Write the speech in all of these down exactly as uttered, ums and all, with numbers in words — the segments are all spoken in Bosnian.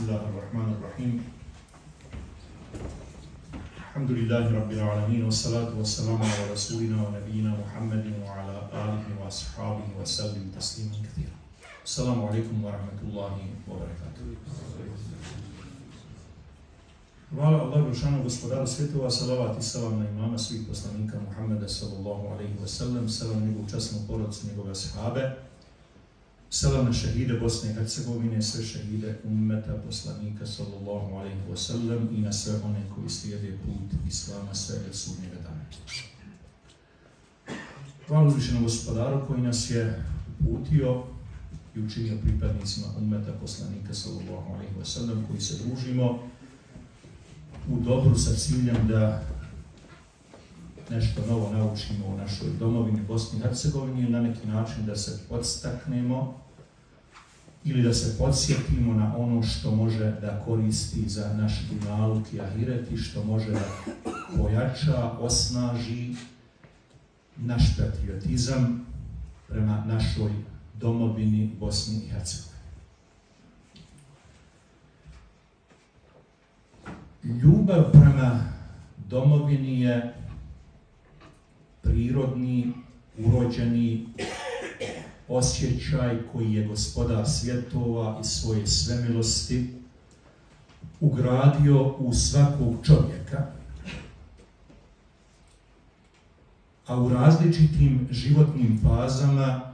Bismillahirrahmanirrahim. Alhamdulillahi Rabbil alamin, wassalatu wassalamu ala rasulina wa nabiyina Muhammedin wa ala alihi wa ashabihi wa sallim tasliman kathira. Assalamu alaikum wa rahmatullahi wa barakatuh. Hvala Allahu Žešanu, gospodaru svjetova, salavat i salam na imama svih poslanika Muhammeda sallallahu alaihi wa sallam, salam njegovu časnu porodicu, njegove ashabe, salam na šehide Bosne i Hercegovine, sve šehide ummeta poslanika sallallahu alaihi wa sallam i na sve one koji slijede put Islama sve od sudnjega dana. Hvala uzvišenom gospodaru koji nas je uputio i učinio pripadnicima ummeta poslanika sallallahu alaihi wa sallam, koji se družimo u dobru sa ciljem da nešto novo naučimo u našoj domovini Bosni i Hercegovini ili na neki način da se podstaknemo ili da se podsjetimo na ono što može da koristi za naš dunjaluk i ahiret i što može da pojača, osnaži naš patriotizam prema našoj domovini Bosni i Hercegovini. Ljubav prema domovini je prirodni, urođeni osjećaj koji je gospodar svjetova i svoje svemilosti ugradio u svakog čovjeka, a u različitim životnim fazama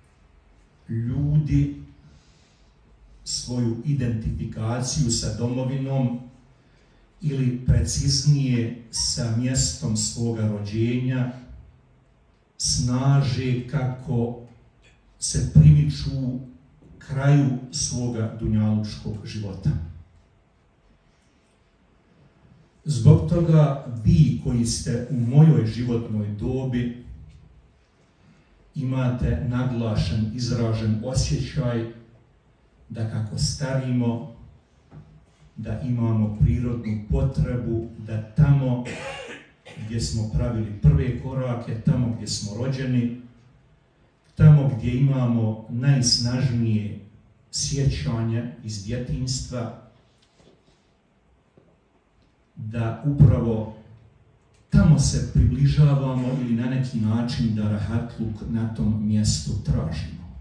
ljudi svoju identifikaciju sa domovinom ili preciznije sa mjestom svoga rođenja snaže kako se primiču kraju svoga dunjalučkog života. Zbog toga vi koji ste u mojoj životnoj dobi imate naglašen, izražen osjećaj da kako starimo, da imamo prirodnu potrebu da tamo gdje smo pravili prve korake, tamo gdje smo rođeni, tamo gdje imamo najsnažnije sjećanje iz djetinjstva, da upravo tamo se približavamo ili na neki način da rahatluk na tom mjestu tražimo.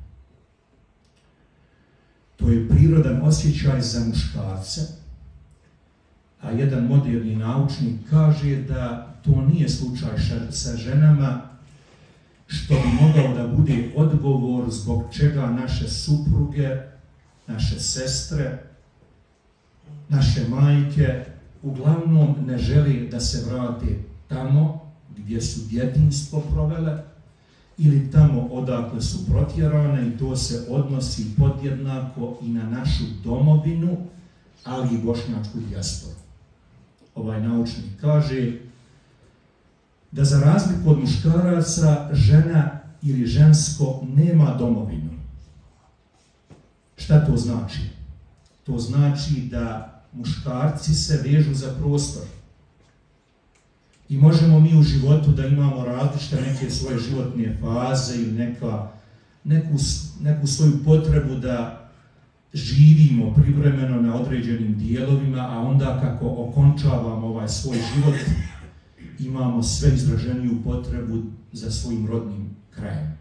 To je prirodan osjećaj za muškarce, a jedan moderni naučnik kaže da to nije slučaj sa ženama, što bi mogao da bude odgovor zbog čega naše supruge, naše sestre, naše majke uglavnom ne žele da se vrate tamo gdje su djetinjstvo provele ili tamo odakle su protjerane, i to se odnosi podjednako i na našu domovinu, ali i bošnjačku dijasporu. Ovaj naučnik kaže da za razliku od muškaraca, žena ili žensko nema domovinu. Šta to znači? To znači da muškarci se vežu za prostor. I možemo mi u životu da imamo različite neke svoje životne faze ili neka, neku, neku svoju potrebu da živimo privremeno na određenim dijelovima, a onda kako okončavamo ovaj svoj život, imamo sve izraženiju potrebu za svojim rodnim krajem.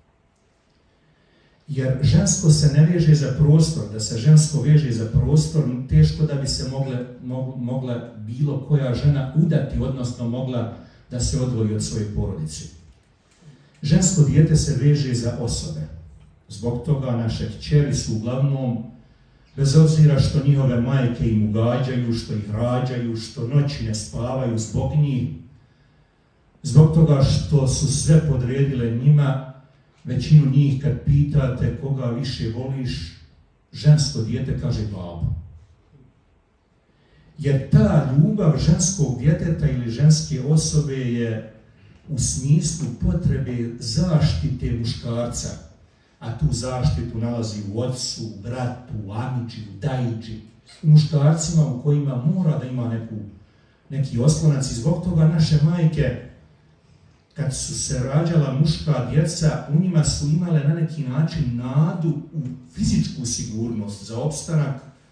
Jer žensko se ne veže za prostor, da se žensko veže za prostor, teško da bi se mogle, mogla bilo koja žena udati, odnosno mogla da se odvoji od svoje porodice. Žensko dijete se veže za osobe. Zbog toga naše kćeri su uglavnom, bez obzira što njihove majke im ugađaju, što ih rađaju, što noći ne spavaju zbog njih, zbog toga što su sve podredile njima, većinu njih kad pitate koga više voliš, žensko dijete kaže babu. Jer ta ljubav ženskog djeteta ili ženske osobe je u smislu potrebe zaštite muškarca, a tu zaštitu nalazi u ocu, bratu, amiđi, dajiđi, u muškarcima u kojima mora da ima neku, neki oslonac. I zbog toga naše majke, kad su se rađala muška djeca, u njima su imale na neki način nadu u fizičku sigurnost za opstanak,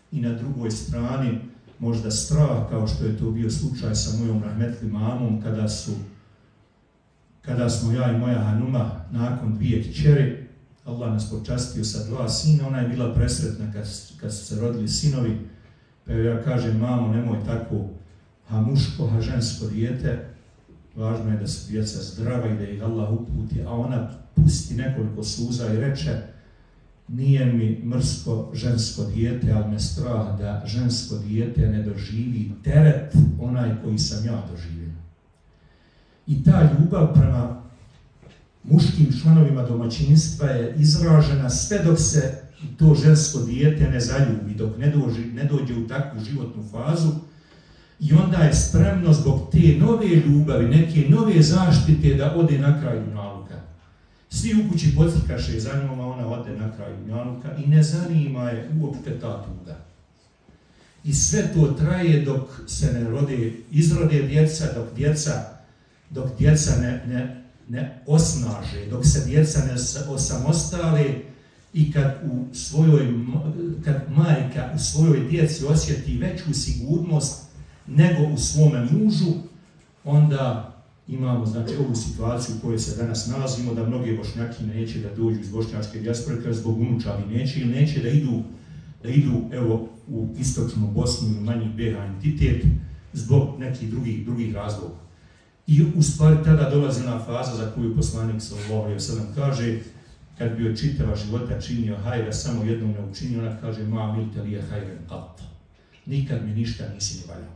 i na drugoj strani možda strah, kao što je to bio slučaj sa mojom rahmetli mamom, kada su kada smo ja i moja hanuma nakon dvije kćeri, Allah nas počastio sa dva sina, ona je bila presretna kad, kad su se rodili sinovi, pa ja kažem, mamo, nemoj tako, ha muško, ha žensko dijete, važno je da su djeca zdrava i da ih Allah uputi, a ona pusti nekoliko suza i reče, nije mi mrsko žensko dijete, ali me strah da žensko dijete ne doživi teret onaj koji sam ja doživio. I ta ljubav prema muškim članovima domaćinstva je izražena sve dok se to žensko dijete ne zaljubi, dok ne dođe, ne dođe u takvu životnu fazu, i onda je spremno zbog te nove ljubavi, neke nove zaštite da ode na kraj dunjaluka. Svi u kući podsjekaše za njom, a ona ode na kraj dunjaluka i ne zanima je uopšte ta tuga. I sve to traje dok se ne rode, izrode djeca, dok djeca, dok djeca ne, ne, ne osnaže, dok se djeca ne osamostale i kad, u svojoj, kad majka u svojoj djeci osjeti veću sigurnost nego u svome mužu, onda imamo, znači, ovu situaciju u kojoj se danas nalazimo, da mnogi Bošnjaki neće da dođu iz bošnjačke dijaspore zbog unučavi neće, ili neće da idu, da idu evo, u istočnu Bosnu ili manji B H entitet zbog nekih drugih, drugih razloga. I u stvari tada dolazi na faza za koju poslanik sallallahu alejhi ve sellem kaže, kad bi joj čitava života činio hajra, samo jednom ne učinio, ona kaže, ma milte li je hajren qat. Nikad mi ništa nisi ni valjao.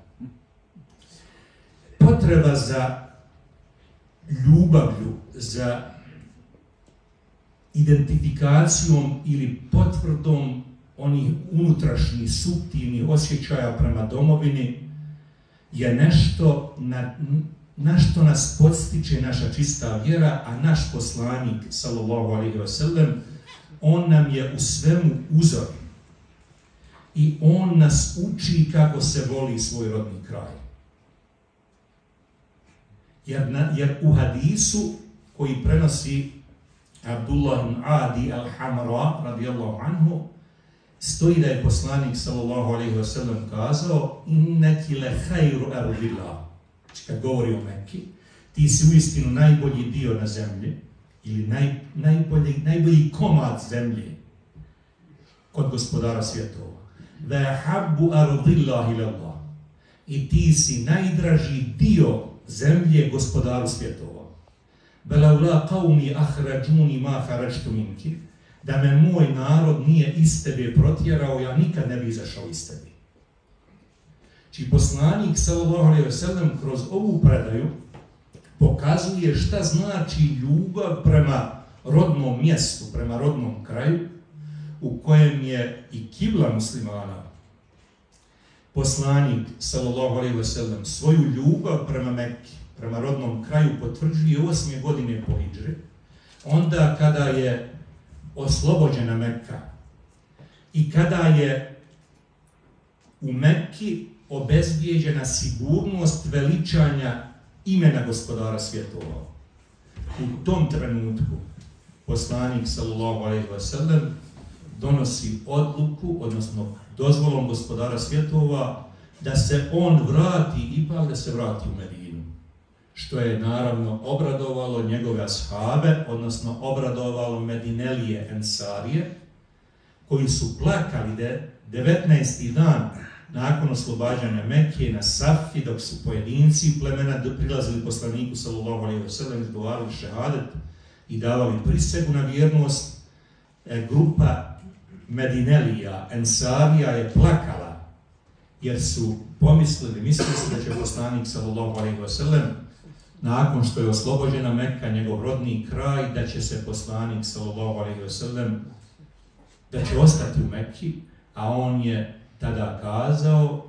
Potreba za ljubavlju, za identifikacijom ili potvrdom onih unutrašnjih, suptilnih osjećaja prema domovini je nešto na, na što nas podstiče naša čista vjera, a naš poslanik, sallallahu alejhi ve sellem, on nam je u svemu uzor. I on nas uči kako se voli svoj rodni kraj. Jer, na, jer u hadisu koji prenosi Abdullah ibn Adi al-Hamra radijallahu anhu stoji da je poslanik sallallahu alejhi ve sellem kazao, inneki le hajru ardillah. Znači kad govori o Mekki, ti si uistinu najbolji dio na zemlji ili naj, najbolji, najbolji komad zemlje kod gospodara svjetova. Ve habbu ardillah ilallah. I ti si najdraži dio zemlje gospodaru svjetova. Belaula qawmi ahrađuni ma harađtu minki. Da me moj narod nije iz tebe protjerao, ja nikad ne bi izašao iz tebe. Či poslanik sallallahu alejhi ve sellem kroz ovu predaju pokazuje šta znači ljubav prema rodnom mjestu, prema rodnom kraju, u kojem je i kibla muslimana. Poslanik sallallahu alejhi ve sellem svoju ljubav prema Mekki, prema rodnom kraju potvrđuje osme godine po hidžri, onda kada je oslobođena Mekka i kada je u Mekki obezbijeđena sigurnost veličanja imena gospodara svjetova. U tom trenutku poslanik sallallahu alejhi ve sellem donosi odluku, odnosno dozvolom gospodara svjetova, da se on vrati, ipak da se vrati u Medinu. Što je naravno obradovalo njegove ashabe, odnosno obradovalo Medinelije Ensarije, koji su plakali de, devetnaesti dan nakon oslobađanja Mekke na Safi, dok su pojedinci plemena prilazili poslaniku sallallahu alejhi ve sellem, izgovarali šehadet i davali prisegu na vjernost. E, grupa Medinelija Ensarija je plakala jer su pomislili, mislili su da će poslanik sallallahu alejhi ve sellem nakon što je oslobođena Mekka, njegov rodni kraj, da će se poslanik sallallahu alejhi ve sellem da će ostati u Mekki, a on je tada kazao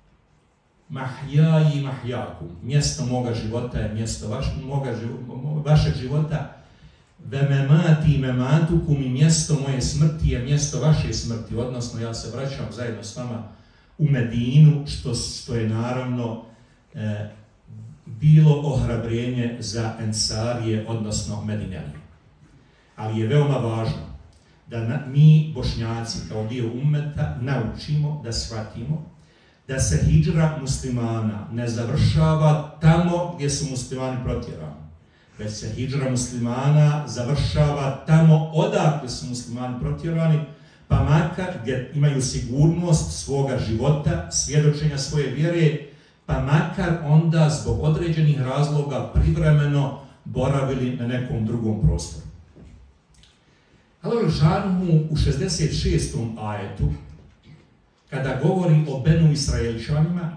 mahjaji mahjakum, mjesto moga života je mjesto vaš, moga, vašeg života, ve memati mematukum, i mjesto moje smrti je mjesto vaše smrti, odnosno ja se vraćam zajedno s vama u Medinu, što, što je naravno e, bilo ohrabrenje za Ensarije, odnosno Medinelije. Ali je veoma važno da na, mi, Bošnjaci, kao dio ummeta, naučimo, da shvatimo da se hidžra muslimana ne završava tamo gdje su muslimani protjerani, već se hidžra muslimana završava tamo odakle su muslimani protjerani, pa makar gdje imaju sigurnost svoga života, svjedočenja svoje vjere, pa makar onda zbog određenih razloga privremeno boravili na nekom drugom prostoru. Allah dželešanu u šezdeset šestom ajetu, kada govori o Benu Israeličanima,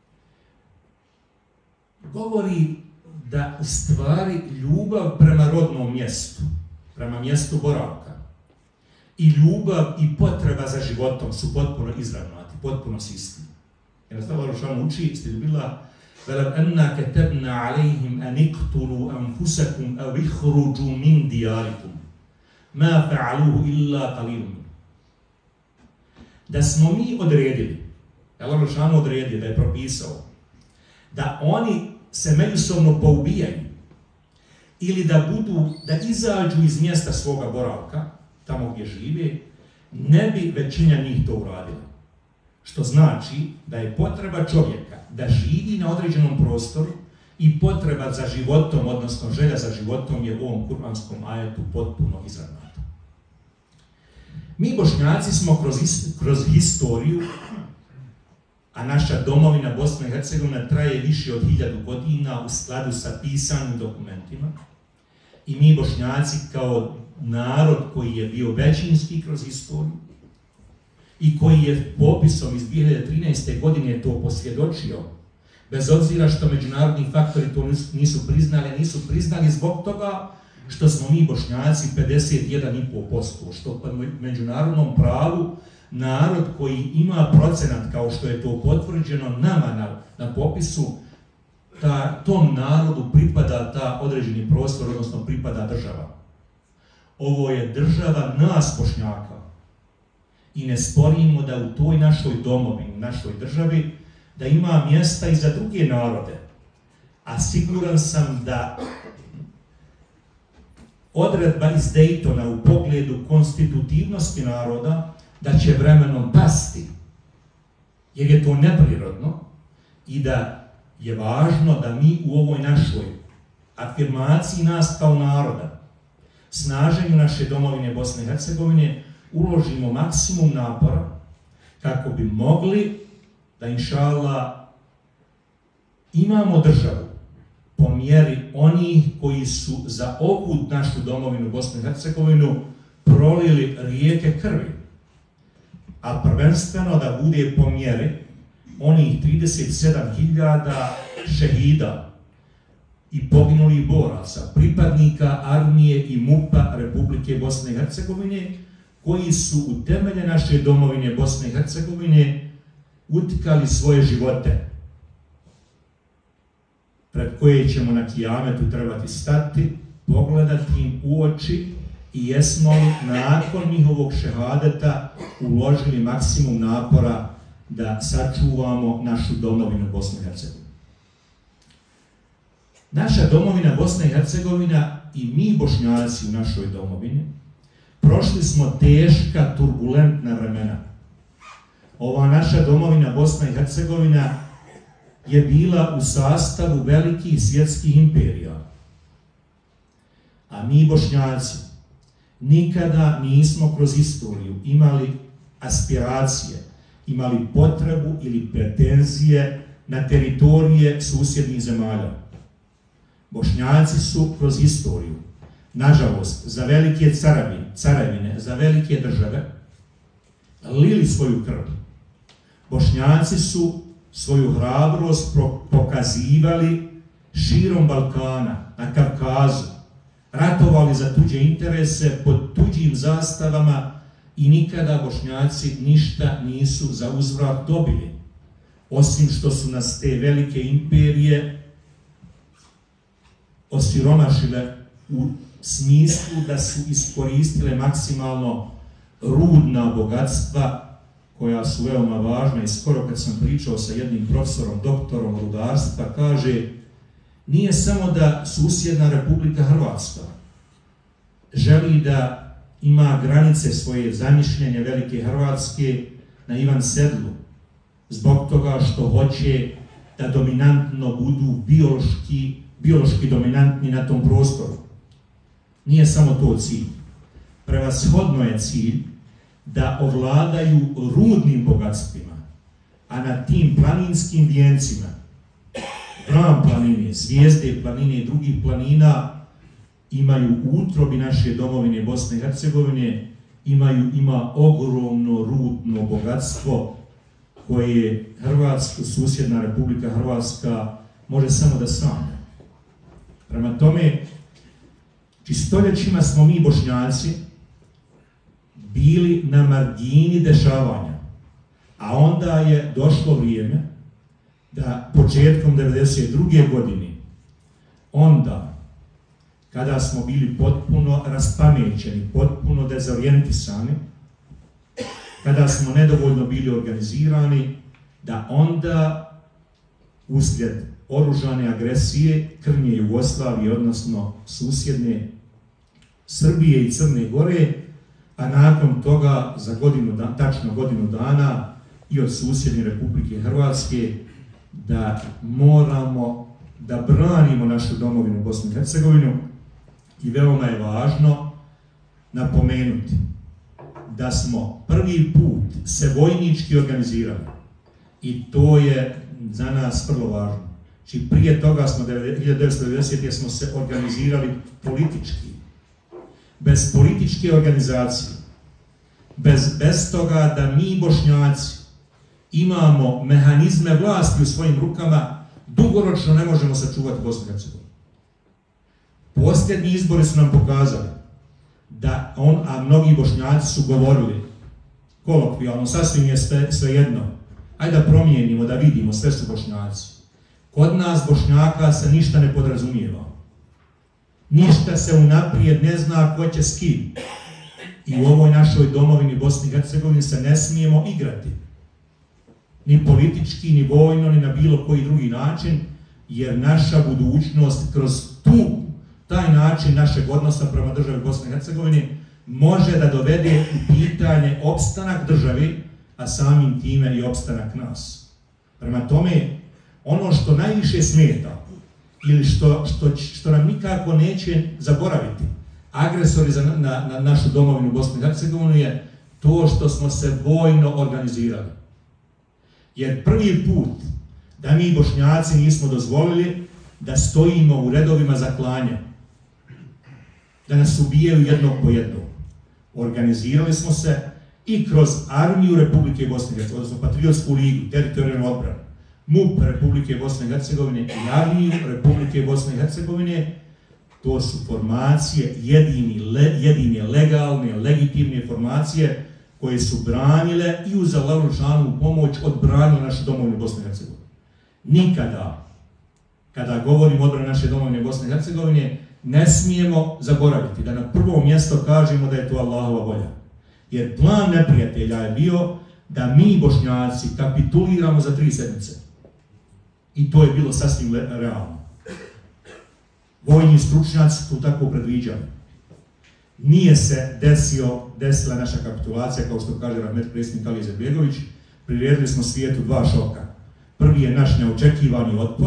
govori da u stvari ljubav prema rodnom mjestu, prema mjestu boravka, i ljubav i potreba za životom su potpuno izravnati, potpuno s istim. Jer Allah dželešanu uči, ste bila وَلَوْ أَنَّا كَتَبْنَا عَلَيْهِمْ أَنِ اقْتُلُوا أَنفُسَكُمْ أَوْ اخْرُجُوا مِنْ دِيَارِكُمْ مَا فَعَلُوهُ إِلَّا قَلِيلٌ. Da smo mi odredili, Allah dželešanu odredio, da je propisao, da oni se međusobno poubijaju ili da budu, da izađu iz mjesta svoga boravka, tamo gdje žive, ne bi većina njih to uradila. Što znači da je potreba čovjeka da živi na određenom prostoru i potreba za životom, odnosno želja za životom, je u ovom kuranskom ajetu potpuno izravnata. Mi Bošnjaci smo kroz, kroz historiju, a naša domovina Bosna i Hercegovina traje više od hiljadu godina u skladu sa pisanim dokumentima, i mi Bošnjaci kao narod koji je bio većinski kroz historiju i koji je popisom iz dvije hiljade trinaeste. godine to posvjedočio, bez obzira što međunarodni faktori to nisu priznali, nisu priznali zbog toga što smo mi Bošnjaci pedeset jedan i pol posto, što po međunarodnom pravu narod koji ima procenat, kao što je to potvrđeno nama na, na popisu, ta, tom narodu pripada ta određeni prostor, odnosno pripada država. Ovo je država nas Bošnjaka i ne sporimo da u toj našoj domovini, našoj državi, da ima mjesta i za druge narode, a siguran sam da odredba iz Daytona u pogledu konstitutivnosti naroda da će vremenom pasti, jer je to neprirodno i da je važno da mi u ovoj našoj afirmaciji nas kao naroda, snaženju naše domovine Bosne i Hercegovine, uložimo maksimum napora kako bi mogli da, inša Allah, imamo državu po mjeri onih koji su za ovu našu domovinu Bosnu i Hercegovinu prolili rijeke krvi, a prvenstveno da bude po mjeri onih trideset sedam hiljada šehida i poginulih boraca, pripadnika armije i MUP-a Republike Bosne i Hercegovine, koji su u temelje naše domovine Bosne i Hercegovine utkali svoje živote, pred koje ćemo na kijametu trebati stati, pogledati im u oči i jesmo li nakon njihovog šehadeta uložili maksimum napora da sačuvamo našu domovinu Bosne i Hercegovine. Naša domovina Bosna i Hercegovina i mi Bošnjaci u našoj domovini prošli smo teška, turbulentna vremena. Ova naša domovina Bosna i Hercegovina je bila u sastavu velikih svjetskih imperija. A mi Bošnjaci nikada nismo kroz istoriju imali aspiracije, imali potrebu ili pretenzije na teritorije susjednih zemalja. Bošnjaci su kroz istoriju, nažalost, za velike caravine, caravine, za velike države, lili svoju krv. Bošnjaci su svoju hrabrost pokazivali širom Balkana, na Kavkazu, ratovali za tuđe interese pod tuđim zastavama i nikada Bošnjaci ništa nisu za uzvrat dobili, osim što su nas te velike imperije osiromašile u smislu da su iskoristile maksimalno rudna bogatstva koja su veoma važna. I skoro kad sam pričao sa jednim profesorom, doktorom rudarstva, kaže, nije samo da susjedna Republika Hrvatska želi da ima granice svoje zamišljenje Velike Hrvatske na Ivan Sedlu, zbog toga što hoće da dominantno budu biološki, biološki dominantni na tom prostoru. Nije samo to cilj. Prevashodno je cilj da ovladaju rudnim bogatstvima, a na tim planinskim vijencima, Bran planine, Zvijezde planine i drugih planina, imaju u utrobi naše domovine Bosne i Hercegovine, imaju, ima ogromno rudno bogatstvo koje Hrvatska, susjedna Republika Hrvatska može samo da sanja. Prema tome, stoljećima smo mi Bošnjaci bili na margini dešavanja, a onda je došlo vrijeme da početkom devedeset druge godine, onda kada smo bili potpuno raspamećeni, potpuno dezorijentisani, kada smo nedovoljno bili organizirani, da onda uslijed oružane agresije krnje Jugoslavije, odnosno susjedne Srbije i Crne Gore, a nakon toga za godinu, tačno godinu dana i od susjedne Republike Hrvatske, da moramo da branimo našu domovinu Bosnu i Hercegovinu. I veoma je važno napomenuti da smo prvi put se vojnički organizirali i to je za nas vrlo važno. Znači prije toga smo hiljadu devetsto devedesete. smo se organizirali politički. Bez političke organizacije, bez, bez toga da mi Bošnjaci imamo mehanizme vlasti u svojim rukama, dugoročno ne možemo sačuvati Bosnu i Hercegovinu. Posljednji izbori su nam pokazali da on, a mnogi Bošnjaci su govorili kolokvijalno, sasvim je sve, sve jedno, ajde da promijenimo, da vidimo, sve su Bošnjaci. Kod nas Bošnjaka se ništa ne podrazumijeva. Ništa se unaprijed ne zna ko će s kim. I u ovoj našoj domovini Bosni i Hercegovini se ne smijemo igrati. Ni politički, ni vojno, ni na bilo koji drugi način, jer naša budućnost kroz tu, taj način našeg odnosa prema državi Bosne i Hercegovine može da dovede u pitanje opstanak državi, a samim time i opstanak nas. Prema tome, ono što najviše smeta, ili što, što, što nam nikako neće zaboraviti agresori za, na, na našu domovinu Bosnu i Hercegovinu, je to što smo se vojno organizirali. Jer prvi put da mi Bošnjaci nismo dozvolili da stojimo u redovima za klanje, da nas ubijaju jednog po jednog. Organizirali smo se i kroz armiju Republike Bosne i Hercegovine, odnosno Patriotsku ligu, teritorijalnu odbranu, MUP Republike Bosne i Hercegovine i armiju Republike Bosne i Hercegovine. To su formacije, jedini, le, jedine legalne, legitimne formacije koje su branile i uz Allahovu dželešanovu pomoć odbranile našu domovinu Bosne i Hercegovine. Nikada, kada govorimo o odbrani naše domovine Bosne i Hercegovine, ne smijemo zaboraviti da na prvo mjesto kažemo da je to Allahova volja. Jer plan neprijatelja je bio da mi Bošnjaci kapituliramo za tri sedmice. I to je bilo sasvim realno. Vojni stručnjaci su tako predviđali. Nije se desio, desila naša kapitulacija, kao što kaže rahmetli predsjednik Ali Izetbegović. Priredili smo svijetu dva šoka. Prvi je naš neočekivani otpor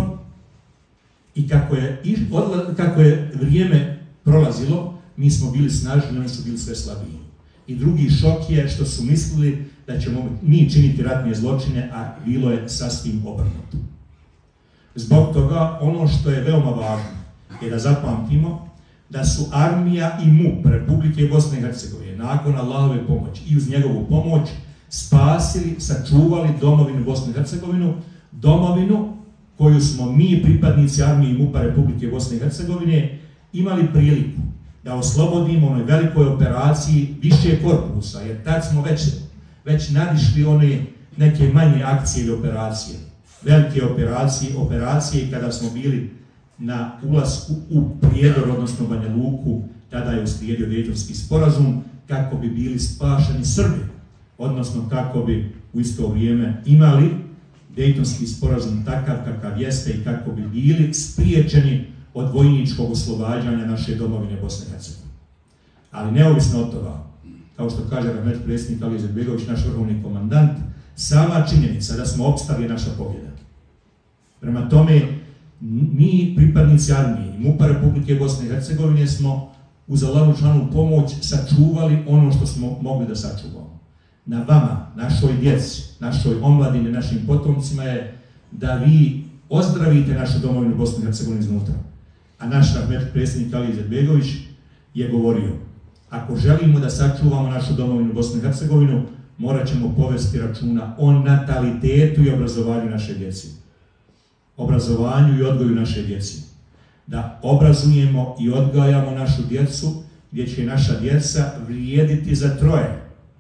i kako je, kako je vrijeme prolazilo, mi smo bili snažni, oni su bili sve slabiji. I drugi šok je što su mislili da ćemo mi činiti ratne zločine, a bilo je sasvim obrnuto. Zbog toga, ono što je veoma važno je da zapamtimo da su armija i MUP Republike Bosne i Hercegovine nakon Allahove pomoći i uz njegovu pomoć spasili, sačuvali domovinu Bosne i Hercegovinu, domovinu koju smo mi, pripadnici armije i MUP-a Republike Bosne i Hercegovine, imali priliku da oslobodimo onoj velikoj operaciji više korpusa, jer tad smo već, već nadišli one neke manje akcije i operacije. Velike operacije, operacije kada smo bili na ulasku u Prijedor, odnosno Banja Luku, tada je uslijedio Dejtonski sporazum, kako bi bili spašeni Srbi, odnosno kako bi u isto vrijeme imali Dejtonski sporazum takav kakav jeste i kako bi bili spriječeni od vojničkog oslobađanja naše domovine Bosne i Hercegovine. Ali neovisno od toga, kao što kaže rahmetli predsjednik Ali Izetbegović, naš vrhovni komandant, sama činjenica da smo opstali je naša pobjeda. Prema tome, mi pripadnici armije i MUP-a Republike Bosne i Hercegovine smo uz Allahovu dželešanu pomoć sačuvali ono što smo mogli da sačuvamo. Na vama, našoj djeci, našoj omladini, našim potomcima je da vi ozdravite našu domovinu Bosne i Hercegovine iznutra. A naš rahmetli predsjednik Ali Izetbegović je govorio, ako želimo da sačuvamo našu domovinu Bosnu i Hercegovinu, morat ćemo povesti računa o natalitetu i obrazovanju naše djeci. Obrazovanju i odgoju naše djeci. Da obrazujemo i odgajamo našu djecu, gdje će naša djeca vrijediti za troje.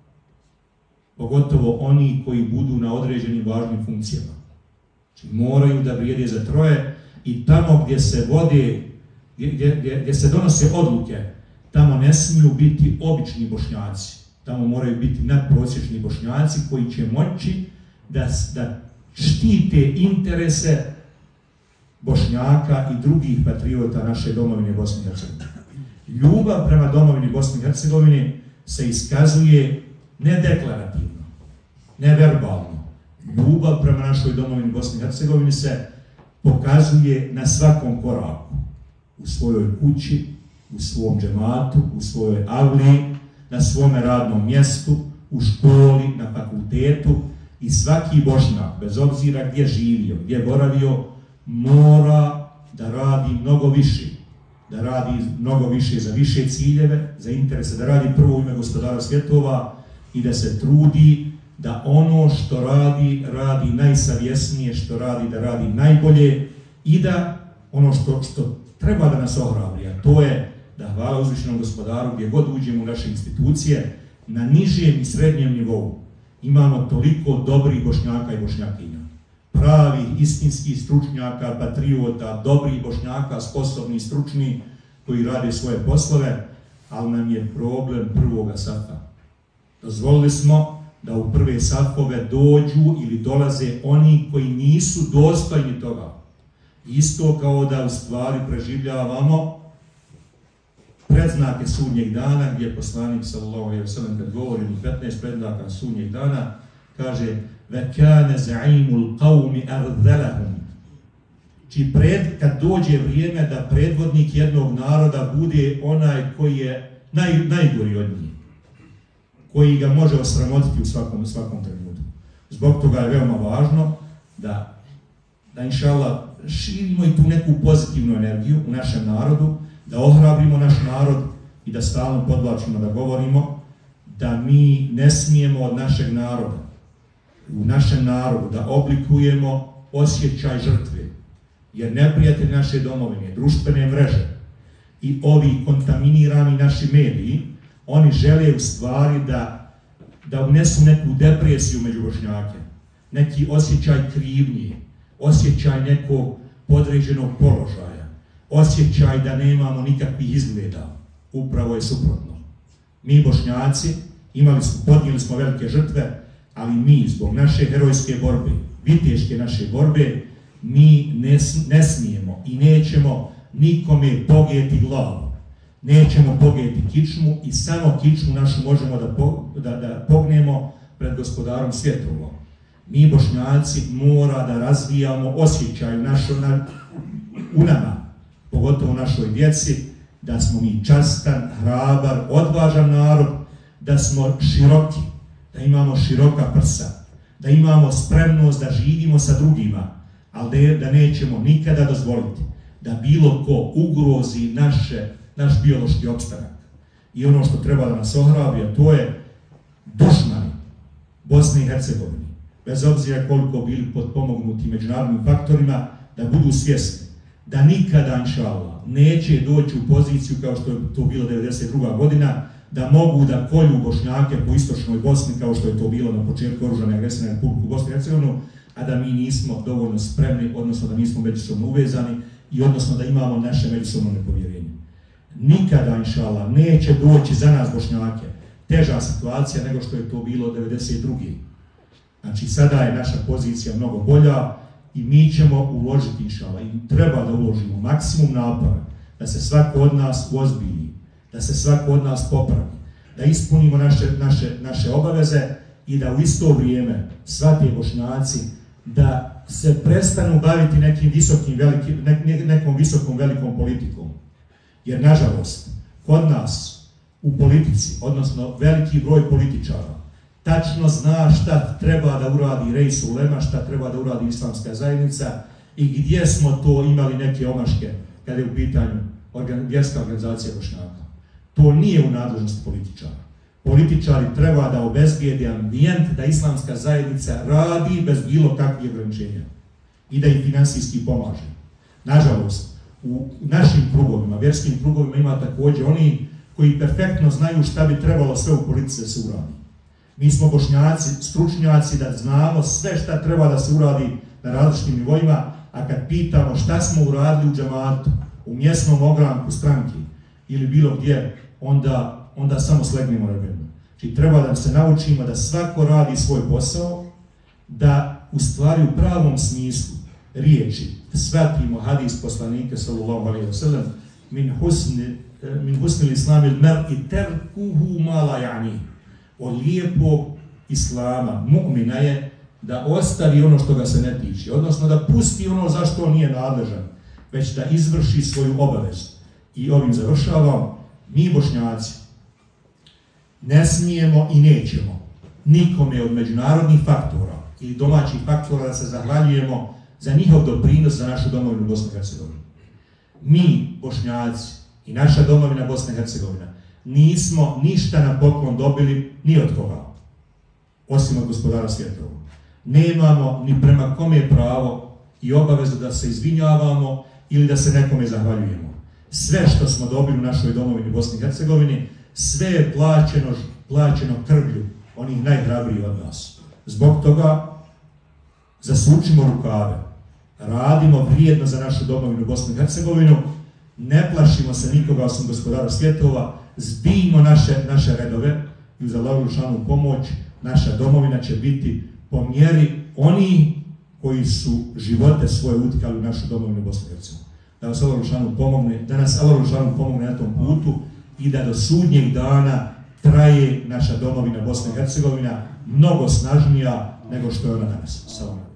Pogotovo oni koji budu na određenim važnim funkcijama. Znači, moraju da vrijede za troje i tamo gdje se vode, gdje, gdje, gdje se donose odluke, tamo ne smiju biti obični Bošnjaci. Tamo moraju biti nadprosječni Bošnjaci koji će moći da, da štite interese Bošnjaka i drugih patriota naše domovine Bosne i Hercegovine. Ljubav prema domovini Bosne i Hercegovine se iskazuje ne deklarativno, ne verbalno. Ljubav prema našoj domovini Bosne i Hercegovine se pokazuje na svakom koraku. U svojoj kući, u svom džematu, u svojoj avli, na svome radnom mjestu, u školi, na fakultetu i svaki Bošnjak, bez obzira gdje živio, gdje boravio, mora da radi mnogo više, da radi mnogo više za više ciljeve, za interese, da radi prvo u ime Gospodara svjetova i da se trudi da ono što radi, radi najsavjesnije, što radi, da radi najbolje i da ono što, što treba da nas ohrabri, a to je da hvala uzvišenom Gospodaru gdje god uđemo u naše institucije, na nižem i srednjem nivou imamo toliko dobrih Bošnjaka i Bošnjakinja. Pravih, istinskih stručnjaka, patriota, dobrih Bošnjaka, sposobni i stručni, koji rade svoje poslove, ali nam je problem prvoga safa. Dozvolili smo da u prve safove dođu ili dolaze oni koji nisu dostojni toga. Isto kao da u stvari preživljavamo predznake sudnjeg dana, gdje je poslanik sallallahu alejhi ve sellem kad govori o petnaest predznaka sudnjeg dana, kaže وَكَانَ زَعِيمُ الْقَوْمِ أَرْذَلَهُمْ. Či pred, kad dođe vrijeme da predvodnik jednog naroda bude onaj koji je naj, najgori od njih, koji ga može osramotiti u svakom, u svakom trenutku. Zbog toga je veoma važno da, da inšallah širimo i tu neku pozitivnu energiju u našem narodu, da ohrabrimo naš narod i da stalno podvlačimo, da govorimo da mi ne smijemo od našeg naroda, u našem narodu, da oblikujemo osjećaj žrtve, jer neprijatelj naše domovine, društvene mreže i ovi kontaminirani naši mediji, oni žele u stvari da, da unesu neku depresiju među Bošnjake, neki osjećaj krivnje, osjećaj nekog podređenog položaja, osjećaj da nemamo nikakvih izgleda. Upravo je suprotno. Mi Bošnjaci imali smo, podnijeli smo velike žrtve, ali mi zbog naše herojske borbe, viteške naše borbe, mi ne, ne smijemo i nećemo nikome pogijeti glavu. Nećemo pogijeti kičmu i samo kičmu našu možemo da, po, da, da pognemo pred Gospodarom svjetova. Mi Bošnjaci mora da razvijamo osjećaj našu, na, u nama, pogotovo u našoj djeci, da smo mi častan, hrabar, odvažan narod, da smo široki, da imamo široka prsa, da imamo spremnost da živimo sa drugima, ali da nećemo nikada dozvoliti da bilo ko ugrozi naše, naš biološki opstanak. I ono što treba da nas ohrabri, a to je dušmani Bosne i Hercegovine, bez obzira koliko bili potpomognuti međunarodnim faktorima, da budu svjesni da nikada, inšallah, neće doći u poziciju kao što je to bilo devedeset druga godina, da mogu da kolju Bošnjake po istočnoj Bosni, kao što je to bilo na početku oružane agresije na Republiku Bosnu i Hercegovinu, a da mi nismo dovoljno spremni, odnosno da nismo međusobno uvezani i odnosno da imamo naše međusobno nepovjerenje. Nikada, inšallah, neće doći za nas Bošnjake teža situacija nego što je to bilo devedeset druge. Znači, sada je naša pozicija mnogo bolja i mi ćemo uložiti, inšallah, i treba da uložimo maksimum napora da se svako od nas uozbilji, da se svako od nas popravi, da ispunimo naše, naše, naše obaveze i da u isto vrijeme shvate Bošnjaci da se prestanu baviti nekim visokim, velikim, ne, nekom visokom velikom politikom. Jer, nažalost, kod nas u politici, odnosno veliki broj političara, tačno zna šta treba da uradi Reis Ulema, šta treba da uradi Islamska zajednica i gdje smo to imali neke omaške kada je u pitanju organ, vjerska organizacija Bošnjaka. To nije u nadležnosti političara. Političari treba da obezbijede ambijent da Islamska zajednica radi bez bilo kakvih ograničenja i da im finansijski pomaže. Nažalost, u našim krugovima, vjerskim krugovima ima također oni koji perfektno znaju šta bi trebalo sve u politici da se uradi. Mi smo Bošnjaci, stručnjaci da znamo sve šta treba da se uradi na različitim nivoima, a kad pitamo šta smo uradili u džamatu, u mjesnom ogranku stranki ili bilo gdje, onda, onda samo slegnemo rebenu. Znači treba da se naučimo da svako radi svoj posao, da u stvari u pravom smislu riječi shvatimo hadis poslanika sallallahu alejhi ve sellem min husni min husni l-islamil mar'i tarkuhu ma la ya'ni. Od lijepog islama mu'mina je da ostavi ono što ga se ne tiče, odnosno da pusti ono za što on nije nadležan, već da izvrši svoju obavezu. I ovim završavam, mi Bošnjaci ne smijemo i nećemo nikome od međunarodnih faktora ili domaćih faktora da se zahvaljujemo za njihov doprinos za našu domovinu Bosne i Hercegovine. Mi, Bošnjaci i naša domovina Bosna i Hercegovina, nismo ništa na poklon dobili ni od koga, osim od gospodara svjetova. Nemamo ni prema kome pravo i obavezu da se izvinjavamo ili da se nekome zahvaljujemo. Sve što smo dobili u našoj domovini Bosni i Hercegovini, sve je plaćeno, plaćeno krvlju onih najhrabrijih od nas. Zbog toga zasučimo rukave, radimo vrijedno za našu domovinu Bosnu i Hercegovinu, ne plašimo se nikoga osim gospodara svjetova, zbijmo naše, naše redove i uz Allahovu šanu pomoć naša domovina će biti po mjeri oni koji su živote svoje utkali u našu domovinu Bosnu i Hercegovinu. Da nas Allahovu šanu pomogne, da nas Allahovu šanu pomogne na tom putu i da do sudnjeg dana traje naša domovina Bosna i Hercegovina mnogo snažnija nego što je ona danas. Salam.